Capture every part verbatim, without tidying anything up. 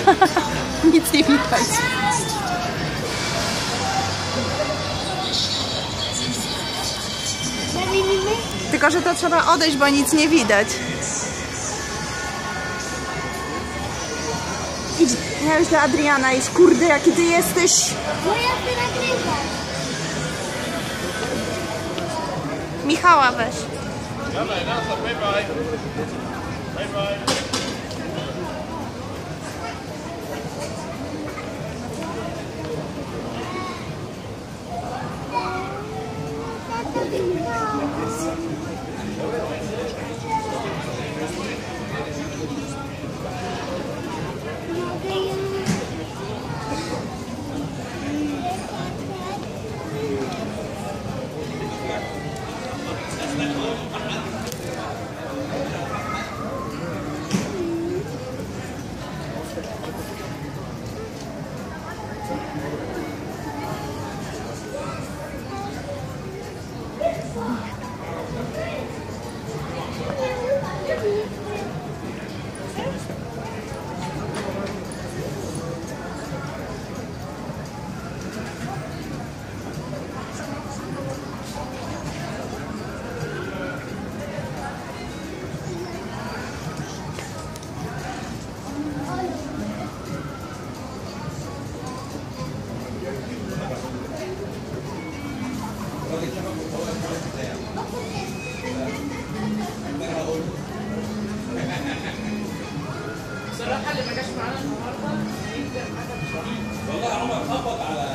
Nic nie widać. Tylko, że to trzeba odejść, bo nic nie widać. Idź, ja już do Adriana iść. Kurde, jaki ty jesteś. No ja chcę nagrywać. Michała weź. Dawaj, na to, bye bye. Bye bye. الصراحه اللي ما جاش معانا النهارده هيبدا حاجه مش والله عمر خبط على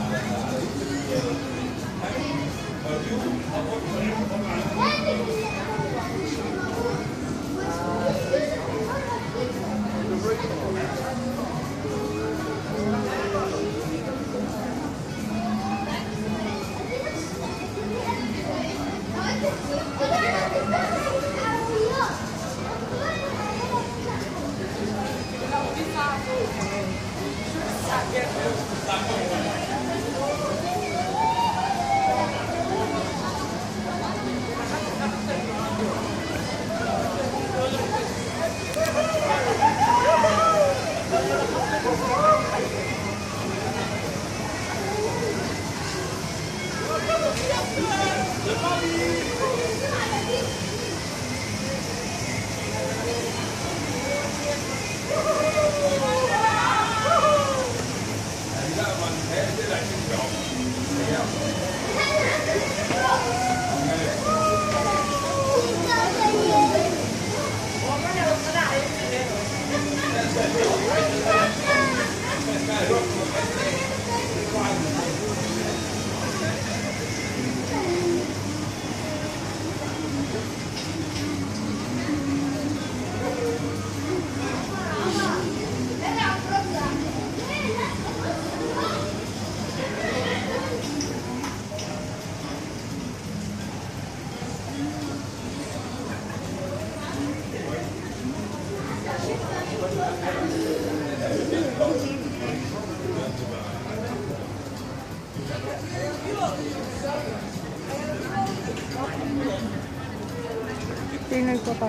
Pilnuj chłopaka.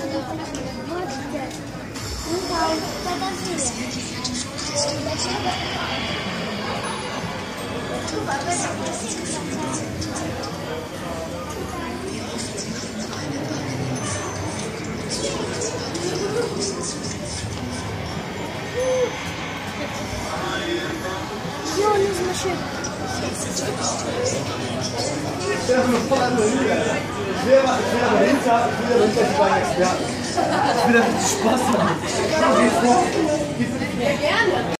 Michał, tata żyje. Gdzie on jest na siebie? Schwerer, schwerer dahinter, ich will dahinter die beiden Experten. Ich will damit Spaß machen. Ja, gerne.